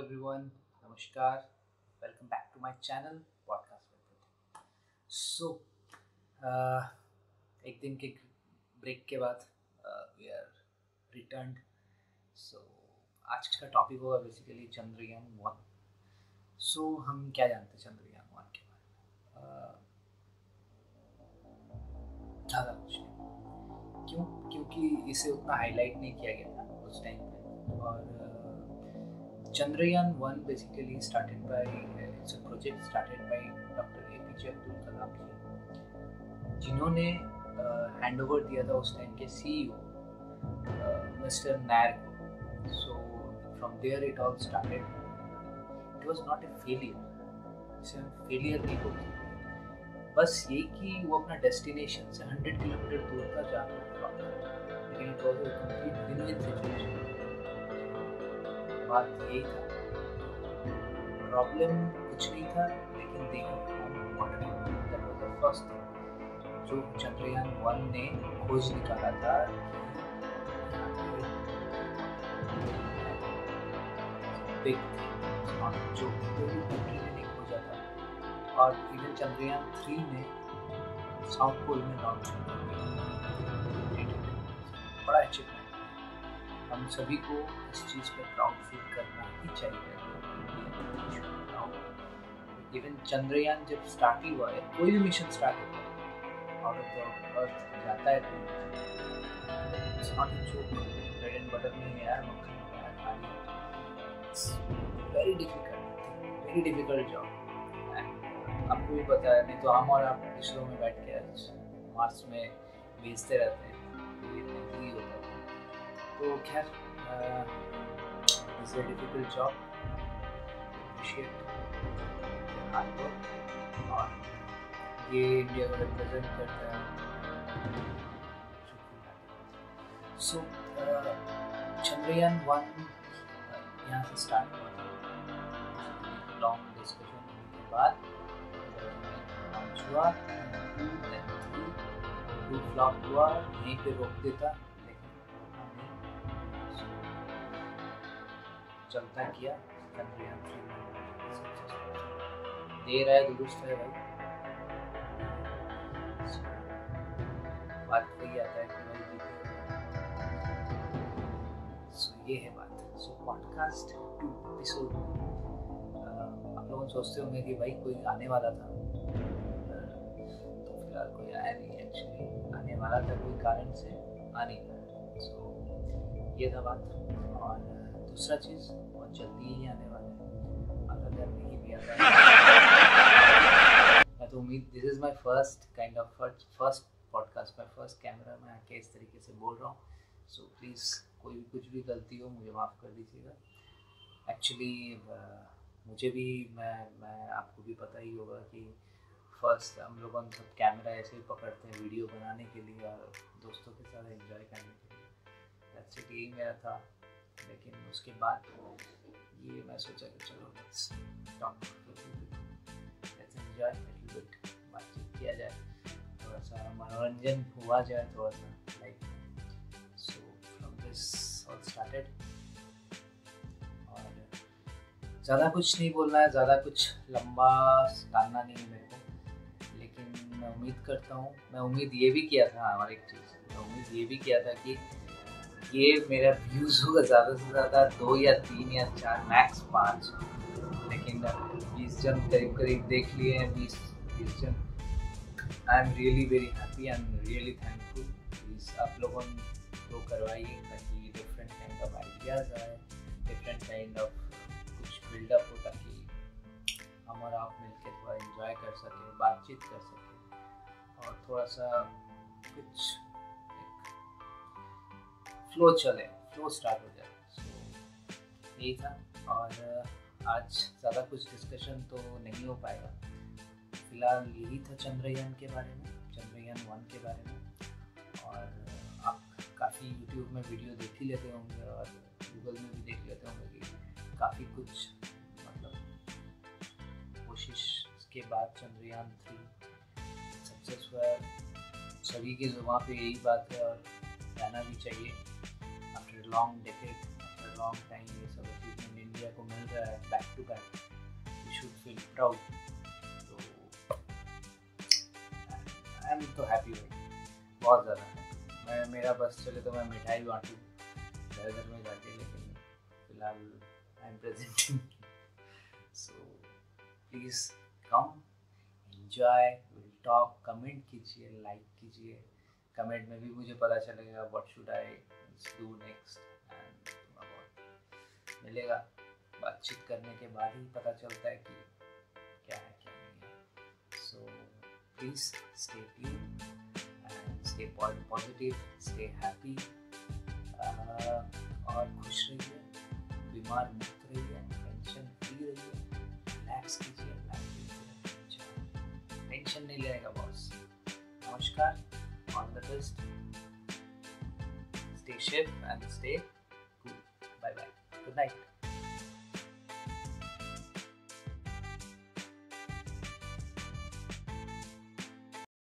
everyone, Namaskar. Welcome back to my channel, Podcast with Pratik. So, uh, एक दिन के break के बाद वी आर रिटर्न्ड. सो आज का टॉपिक होगा बेसिकली चंद्रयान 1. सो हम क्या जानते हैं चंद्रयान 1 के बारे में? ज़्यादा कुछ नहीं. क्यों? क्योंकि इसे उतना हाईलाइट नहीं किया गया था उस टाइम पे. और Chandrayaan 1 basically started by it's a project started by Dr. APJ Abdul Kalam जी, जिन्होंने हैंड ओवर दिया था उस टाइम के CEO मिस्टर नायर को. So from there it all started. It was not a failure. इसे हम फेलियर नहीं बोलते. बस यही कि वो अपना डेस्टिनेशन से 100 किलोमीटर दूर का जाना था, लेकिन it was a complete win win situation. बात यही था. प्रॉब्लम कुछ नहीं था, लेकिन देखो फर्स्ट थिंग जो चंद्रयान 1 ने खोज निकाला था बिग जो कोई कंट्री ने नहीं खोजा था. और इवन चंद्रयान 3 ने साउथ पोल में लॉन्च बड़ा अचीवमेंट. हम सभी को इस चीज़ पर प्राउड फील करना ही चाहिए. इवन चंद्रयान जब स्टार्ट ही हुआ है, कोई भी मिशन स्टार्ट होता है आउट ऑफ द अर्थ जाता है तो it's not a joke. Bread and butter नहीं है यार, मक्खन नहीं है खाली. It's very difficult job. And आपको भी पता है, नहीं तो हम और आप इसरो में बैठ के मार्स में भेजते रहते हैं, ये नहीं होता. तो खैर it's a difficult job. Appreciate hard work. और ये इंडिया को रिप्रेजेंट करता है. सो चंद्रयान 1 यहाँ से स्टार्ट हुआ. लॉन्ग डिस्कशन होने के बाद लॉन्च हुआ. 2 फ्लॉप हुआ. यहीं पे रोक देता, चलता किया. चंद्रयान 3 दे रहा है, दुरुस्त है भाई. बात वही आता है कि भाई सो ये है बात. So podcast 2 episode. आप लोग सोचते होंगे कि भाई कोई आने वाला था, तो फिलहाल कोई आया नहीं. एक्चुअली आने वाला था, कोई कारण से आ नहीं पाया. सो ये था बात. और दूसरा चीज़ बहुत जल्दी ही आने वाला है, अगर नहीं भी आता है तो उम्मीद. This is my first kind of first podcast, my first camera में आके इस तरीके से बोल रहा हूँ. सो प्लीज़ कोई भी कुछ भी गलती हो मुझे माफ़ कर दीजिएगा. एक्चुअली मुझे भी मैं आपको भी पता ही होगा कि फर्स्ट हम लोग सब कैमरा ऐसे ही पकड़ते हैं वीडियो बनाने के लिए और दोस्तों के साथ एंजॉय करने के लिए. That's it. यही मेरा था. लेकिन उसके बाद ये मैं सोचा कि चलो let's talk, let's enjoy little bit. बातचीत किया जाए, थोड़ा सा मनोरंजन हुआ जाए, थोड़ा सा like. So from this all started. और ज़्यादा कुछ नहीं बोलना है, ज़्यादा कुछ लंबा डालना नहीं है मेरे को. लेकिन मैं उम्मीद करता हूँ, मैं उम्मीद ये भी किया था, और एक चीज़ मैं उम्मीद ये भी किया था कि ये मेरा व्यूज़ होगा ज़्यादा से ज़्यादा 2 या 3 या 4 मैक्स 5. लेकिन 20 जन करीब देख लिए हैं. 20 जन. I am really very happy. I am really thankful. Please आप लोगों को करवाइए ताकि डिफरेंट काइंड ऑफ आइडियाज़ आए, डिफरेंट काइंड ऑफ कुछ बिल्डअप हो, ताकि हम और आप मिलकर थोड़ा एंजॉय कर सकें, बातचीत कर सकें, और थोड़ा सा कुछ फ्लो स्टार्ट हो जाए. सो यही था. और आज ज़्यादा कुछ डिस्कशन तो नहीं हो पाएगा. फिलहाल यही था चंद्रयान के बारे में, चंद्रयान 1 के बारे में. और आप काफ़ी यूट्यूब में वीडियो देख ही लेते होंगे और गूगल में भी देख लेते होंगे कि काफ़ी कुछ मतलब कोशिश के बाद चंद्रयान 3 सक्सेस हुआ. सभी की जुबान पे यही बात है और रहना भी चाहिए. After long decade, after long time ये सब अचीवमेंट इंडिया को मिल रहा है back to back, we should feel proud. तो आई एम तो हैप्पी भाई, बहुत ज़्यादा। मैं मेरा बस चले तो मैं मिठाई बांटूँ घर घर में जाके, लेकिन फिलहाल I am presenting. So please come enjoy, will talk, comment कीजिए, लाइक कीजिए। कमेंट में भी मुझे पता चलेगा what should I do next, and थोड़ा बहुत मिलेगा। बातचीत करने के बाद ही पता चलता है कि क्या है क्या नहीं है। So please stay tuned and stay positive, stay happy, और खुश रहिए, बीमार मुक्त रहिए, टेंशन फ्री रहिए, रिलैक्स कीजिए, टेंशन नहीं लेने का बॉस। नमस्कार, all the best, stay safe and stay cool, bye bye, good night.